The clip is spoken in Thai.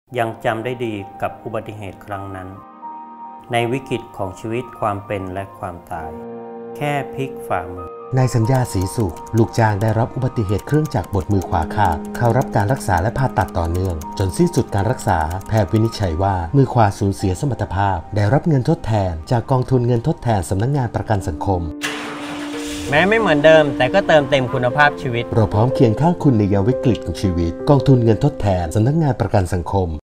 ยังจำได้ดีกับอุบัติเหตุครั้งนั้นในวิกฤตของชีวิตความเป็นและความตายแค่พลิกฝ่ามือนายสัญญาศรีสุขลูกจ้างได้รับอุบัติเหตุเครื่องจักรบดมือขวาขาดเข้ารับการรักษาและผ่าตัดต่อเนื่องจนสิ้นสุดการรักษาแพทย์วินิจฉัยว่ามือขวาสูญเสียสมรรถภาพได้รับเงินทดแทนจากกองทุนเงินทดแทนสำนักงานประกันสังคมแม้ไม่เหมือนเดิมแต่ก็เติมเต็มคุณภาพชีวิตเราพร้อมเคียงข้างคุณในยามวิกฤตของชีวิตกองทุนเงินทดแทนสำนักงานประกันสังคม